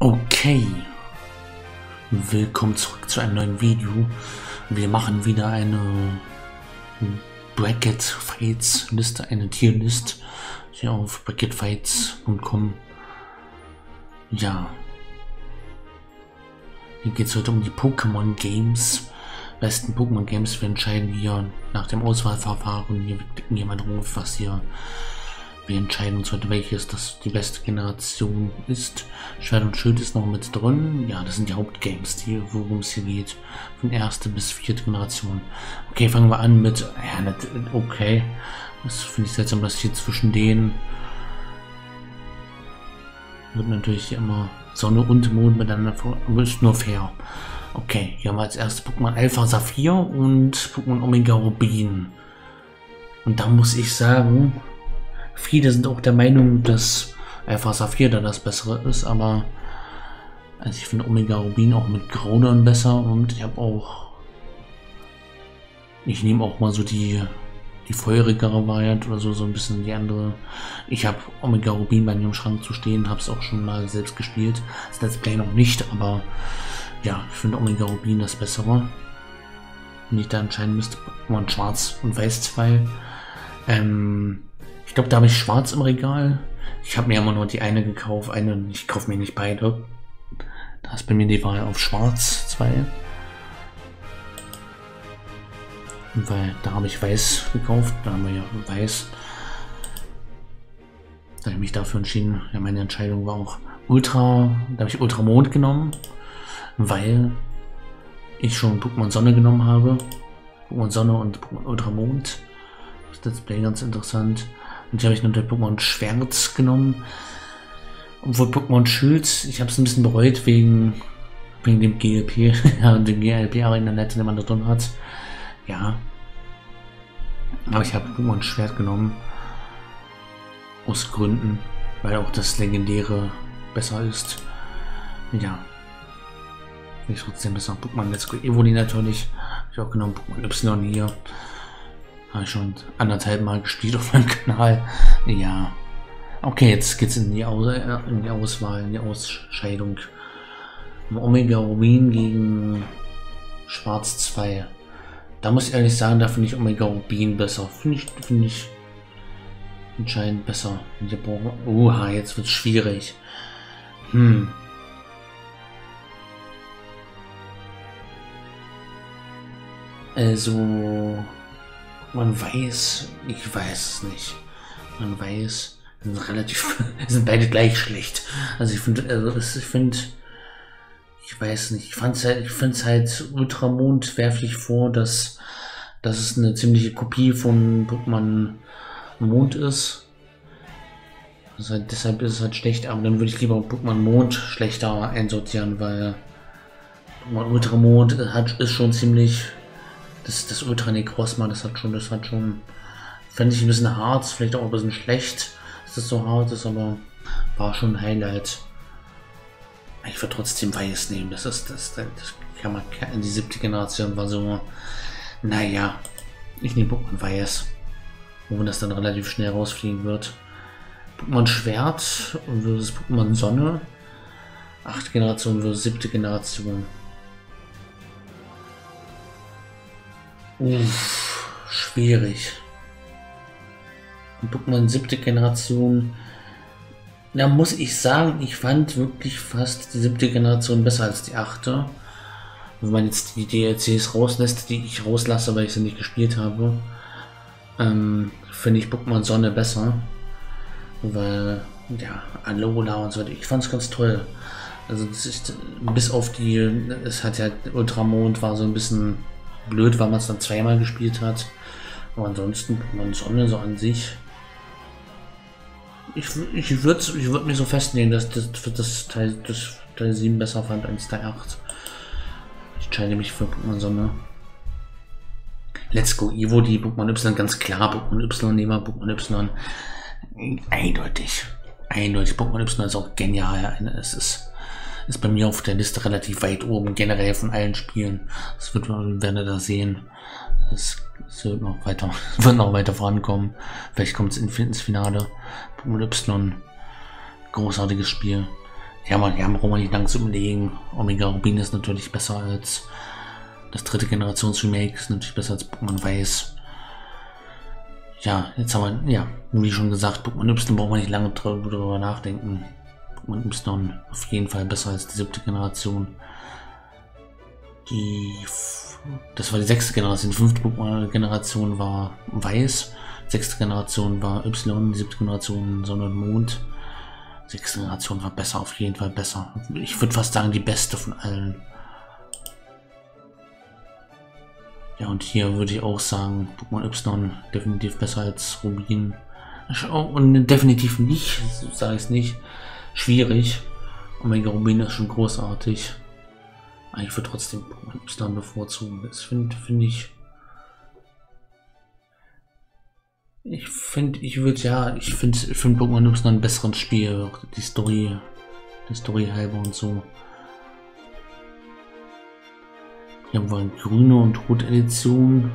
Okay, willkommen zurück zu einem neuen Video. Wir machen wieder eine Bracket Fights Liste, eine Tierlist hier auf bracketfights.com. Ja, hier geht es heute um die Pokémon Games. Besten Pokémon Games. Wir entscheiden hier nach dem Auswahlverfahren. Hier klicken hier mal drauf, was hier. Wir entscheiden uns heute, welches das die beste Generation ist. Schwert und Schild ist noch mit drin. Ja, das sind die Hauptgames, worum es hier geht. Von erste bis vierte Generation. Okay, fangen wir an mit. Ja, okay. Das finde ich seltsam, dass hier zwischen denen wird natürlich immer Sonne und Mond miteinander. Ist nur fair. Okay, hier haben wir als erstes Pokémon Alpha Saphir und Pokémon Omega Rubin. Und da muss ich sagen, viele sind auch der Meinung, dass Alpha Saphir da das Bessere ist, aber also ich finde Omega Rubin auch mit Groudon besser und ich nehme auch mal so die feurigere Variante oder so ein bisschen die andere. Ich habe Omega Rubin bei mir im Schrank zu stehen, habe es auch schon mal selbst gespielt. Das Let's Play noch nicht, aber ja, ich finde Omega Rubin das Bessere. Wenn ich da entscheiden müsste, Pokémon Schwarz und Weiß 2. Ich glaube, da habe ich Schwarz im Regal. Ich habe mir immer nur die eine gekauft. Ich kaufe mir nicht beide. Da ist bei mir die Wahl auf Schwarz 2. Weil da habe ich Weiß gekauft. Da haben wir ja Weiß. Da habe ich mich dafür entschieden. Ja, meine Entscheidung war auch Ultra. Da habe ich Ultramond genommen. Weil ich schon Pokémon Sonne genommen habe. Pokémon Sonne und Pokémon Ultramond. Das ist Let's Play ganz interessant. Und hier habe ich noch den Pokémon Schwert genommen. Obwohl Pokémon Schild, ich habe es ein bisschen bereut wegen dem GLP. Ja, dem GLP-Arena-Netz, den man da drin hat. Ja. Aber ich habe Pokémon Schwert genommen. Aus Gründen. Weil auch das Legendäre besser ist. Ja. Ich trotzdem besser. Pokémon Let's Go Evoli natürlich. Habe ich auch genommen. Pokémon Y hier. Habe ich schon 1,5 Mal gespielt auf meinem Kanal. Ja. Okay, jetzt geht's in die Auswahl, in die Ausscheidung. Omega Rubin gegen Schwarz 2. Da muss ich ehrlich sagen, da finde ich Omega Rubin besser. Finde ich entscheidend besser. Oha, jetzt wird's schwierig. Also, man weiß, ich weiß es nicht. Man weiß, sind beide gleich schlecht. Also ich finde, ich weiß nicht. Ich finde es halt Ultramond werfe ich vor, dass es eine ziemliche Kopie von Pokémon Mond ist. Also deshalb ist es halt schlecht, aber dann würde ich lieber Pokémon Mond schlechter einsortieren, weil Pokémon Ultramond ist schon ziemlich. Das Ultra Necrozma, das hat schon, fände ich ein bisschen hart, vielleicht auch ein bisschen schlecht, dass das so hart ist, aber war schon ein Highlight. Ich würde trotzdem Weiß nehmen, das kann man, die 7. Generation war so, naja, ich nehme Pokémon Weiß, wo das dann relativ schnell rausfliegen wird. Pokémon Schwert versus Pokémon Sonne, 8. Generation versus 7. Generation. Schwierig. Pokémon 7. Generation. Da muss ich sagen, ich fand wirklich fast die 7. Generation besser als die 8. Wenn man jetzt die DLCs rauslässt, die ich rauslasse, weil ich sie nicht gespielt habe, finde ich Pokémon Sonne besser. Weil, ja, Alola und so weiter. Ich fand es ganz toll. Also, das ist, bis auf die, es hat ja Ultramond war so ein bisschen blöd, weil man es dann zweimal gespielt hat. Aber ansonsten Pokémon Sonne so an sich. Ich würde mich so festnehmen, dass das Teil 7 besser fand als Teil 8. Ich entscheide mich für Pokémon Sonne. Let's Go Evo, die Pokémon Y, ganz klar. Pokémon Y nehmen wir, Pokémon Y. Eindeutig. Pokémon Y ist auch genial. Es ist bei mir auf der Liste relativ weit oben, generell von allen Spielen. Das werden wir da sehen. Es wird noch weiter vorankommen. Vielleicht kommt es ins Finale. Pokémon Y, großartiges Spiel. Ja, brauchen wir nicht lang zu überlegen. Omega Rubin ist natürlich besser als das dritte Generations-Remake, ist natürlich besser als Pokémon Weiß. Ja, jetzt haben wir, ja, wie schon gesagt, Pokémon Y braucht man nicht lange drüber nachdenken. Pokémon Y auf jeden Fall besser als die 7. Generation. Das war die 6. Generation, die 5. Generation war Weiß, 6. Generation war Y, die 7. Generation Sonne und Mond. 6. Generation war besser, auf jeden Fall besser. Ich würde fast sagen, die beste von allen. Ja, und hier würde ich auch sagen, Pokémon Y definitiv besser als Rubin. Und definitiv nicht, so sage ich es nicht, schwierig. Omega Rubin ist schon großartig. Aber ich würde trotzdem Pokémon Y bevorzugen. Das finde ich. Ich finde Pokémon Y ein besseres Spiel. Die Story halber und so. Hier haben wir eine grüne und rote Edition.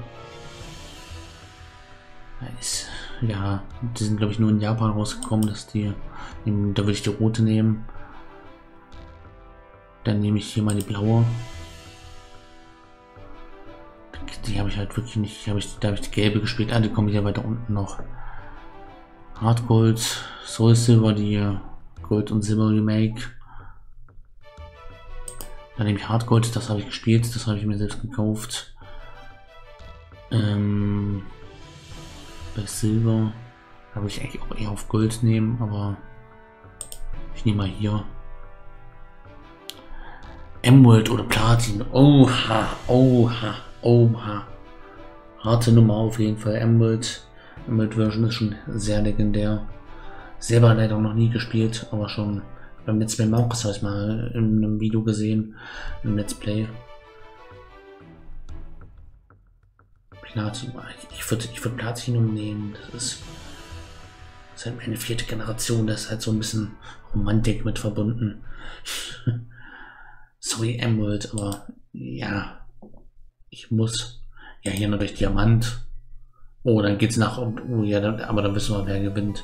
Ja, die sind glaube ich nur in Japan rausgekommen, da würde ich die rote nehmen. Dann nehme ich hier mal die blaue. Die habe ich halt wirklich nicht. Da habe ich die gelbe gespielt. Ah, die kommen hier weiter unten noch. Hard Gold, Soul Silver, die Gold und Silber Remake. Dann nehme ich Hard Gold, das habe ich gespielt, das habe ich mir selbst gekauft. Bei Silber da würde ich eigentlich auch eher auf Gold nehmen, aber ich nehme mal hier Emerald oder Platin. Oha. Harte Nummer auf jeden Fall. Emerald Version ist schon sehr legendär. Selber leider noch nie gespielt, aber schon beim Let's Play Markus habe ich mal in einem Video gesehen. Im Let's Play. Platin. Ich würde Platinum nehmen. Das ist halt meine 4. Generation. Da ist halt so ein bisschen Romantik mit verbunden. Sorry, Emerald, aber ja, ich muss. Ja, hier natürlich Diamant. Oh, dann geht's nach. Oh ja, aber dann wissen wir, wer gewinnt.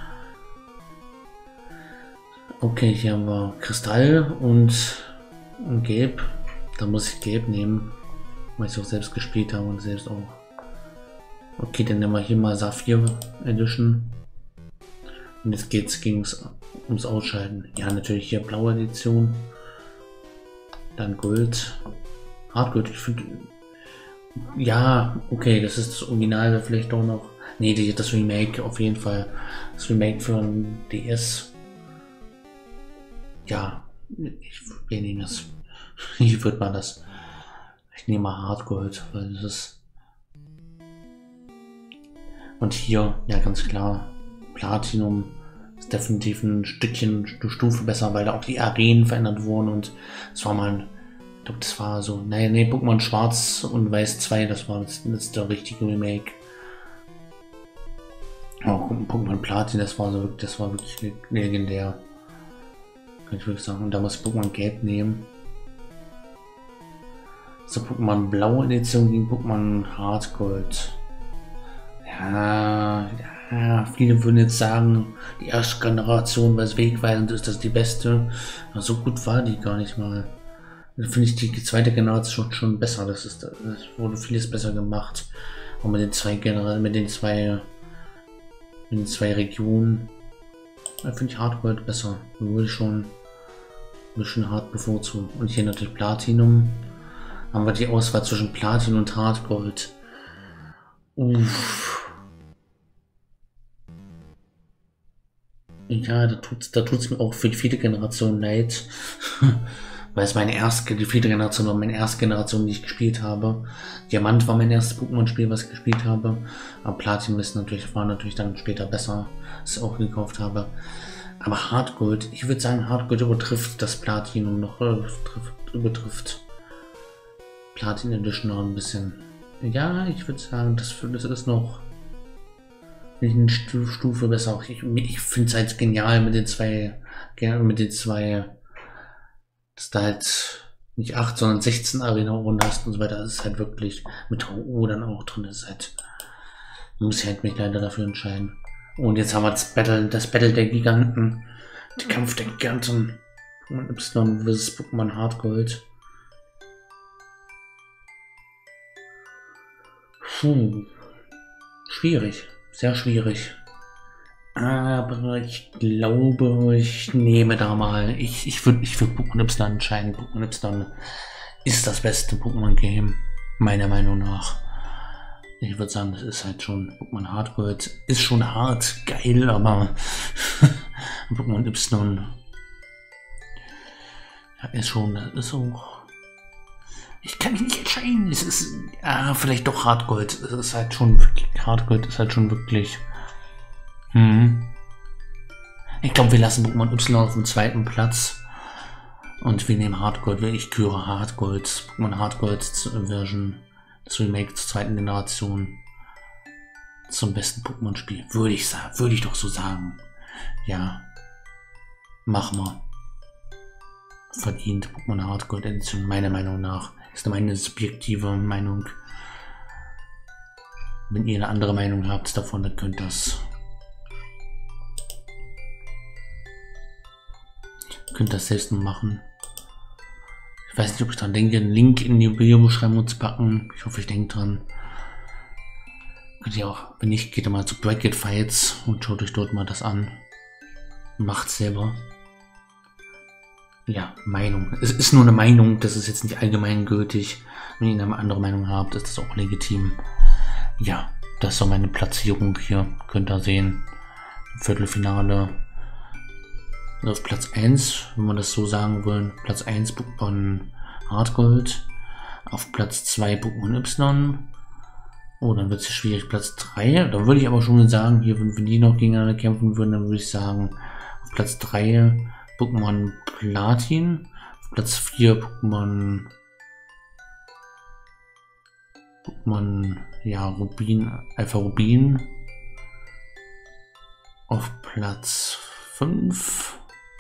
Okay, hier haben wir Kristall und Gelb. Da muss ich Gelb nehmen, weil ich auch selbst gespielt habe und selbst auch. Okay, dann nehmen wir hier mal Saphir Edition. Und jetzt ging's ums Ausschalten. Ja, natürlich hier blaue Edition. Dann Gold. Hardgold, ich finde. Ja, okay, das ist das Original, vielleicht auch noch. Nee, das Remake auf jeden Fall. Das Remake für ein DS. Ja, wir nehmen das. Ich würde mal das. Ich nehme mal Hardgold, weil das ist. Und hier, ja, ganz klar, Platinum ist definitiv ein Stückchen, eine Stufe besser, weil da auch die Arenen verändert wurden und es war mal, ich glaube, das war so, nee, Pokémon Schwarz und Weiß 2, das war das der richtige Remake. Auch Pokémon Platin, das war wirklich legendär. Kann ich wirklich sagen. Und da muss ich Pokémon Gelb nehmen. So, Pokémon Blaue Edition gegen Pokémon Hardgold. Ja, viele würden jetzt sagen, die erste Generation, weil es wegweisend ist, das ist die beste. Aber so gut war die gar nicht mal. Da finde ich die zweite Generation schon besser. Das wurde vieles besser gemacht. Und mit den zwei Regionen. Da finde ich Hardgold besser. Da würde ich schon ein bisschen hart bevorzugen. Und hier natürlich Platinum. Haben wir die Auswahl zwischen Platin und Hardgold. Uff. Ja, da tut's mir auch für die 4. Generation leid. Weil es die 4. Generation war meine erste Generation, die ich gespielt habe. Diamant war mein erstes Pokémon-Spiel, was ich gespielt habe. Aber Platin war natürlich dann später besser, was ich auch gekauft habe. Aber Hardgold, ich würde sagen, Hardgold übertrifft das Platinum noch, übertrifft Platin Edition noch ein bisschen. Ja, ich würde sagen, das ist noch eine Stufe besser. Ich finde es halt genial mit den zwei, dass da halt nicht 8, sondern 16 Arena-Runden hast und so weiter. Das ist halt wirklich mit HO dann auch drin. Das ist halt, muss ich halt mich leider dafür entscheiden. Und jetzt haben wir das Battle der Giganten. Der Kampf der Giganten. Pokémon Y vs. Pokémon Hartgold. Schwierig. Sehr schwierig. Aber ich glaube, ich nehme da mal. Ich würd Pokémon Y entscheiden. Pokémon Y ist das beste Pokémon-Game. Meiner Meinung nach. Ich würde sagen, das ist halt schon Pokémon Hartgold. Ist schon hart, geil, aber Pokémon Y. Ja, ist schon, das ist auch. Ich kann mich nicht entscheiden. Es ist vielleicht doch Hartgold. Es ist halt schon wirklich. Hartgold ist halt schon wirklich. Ich glaube, wir lassen Pokémon Y auf dem zweiten Platz. Und wir nehmen Hartgold. Ich küre Hartgold. Pokémon Hartgold Version. Das Remake zur zweiten Generation. Zum besten Pokémon-Spiel. Würde ich doch so sagen. Ja. Machen wir. Verdient Pokémon Hartgold Edition, meiner Meinung nach. Ist meine subjektive Meinung. Wenn ihr eine andere Meinung habt davon, dann könnt das selbst machen. Ich weiß nicht, ob ich dran denke, einen Link in die Videobeschreibung zu packen. Ich hoffe, ich denke dran. Könnt ihr auch, wenn nicht, geht ihr mal zu Bracket Fights und schaut euch dort mal das an. Macht selber. Ja, Meinung. Es ist nur eine Meinung, das ist jetzt nicht allgemeingültig. Wenn ihr eine andere Meinung habt, ist das auch legitim. Ja, das ist so meine Platzierung hier. Könnt ihr sehen. Viertelfinale. Auf Platz 1, wenn man das so sagen will. Platz 1 Pokémon Hartgold. Auf Platz 2 Pokémon Y. Oh, dann wird es schwierig. Platz 3. Da würde ich aber schon sagen, hier, wenn die noch gegeneinander kämpfen würden, dann würde ich sagen, auf Platz 3 Pokémon Platin. Auf Platz 4 Pokémon ja, Rubin, Alpha Rubin. Auf Platz 5.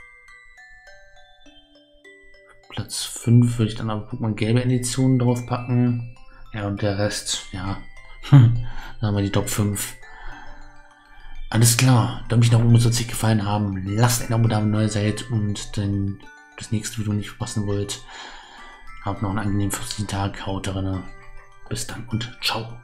Platz 5 würde ich dann aber Pokémon Gelbe Edition drauf packen. Ja, und der Rest, ja. Dann haben wir die Top 5. Alles klar, da mich nach oben so sich gefallen haben, lasst ein Abo da, wenn ihr neu seid und dann das nächste Video nicht verpassen wollt. Habt noch einen angenehmen 15 Tag, haut rein. Bis dann und ciao.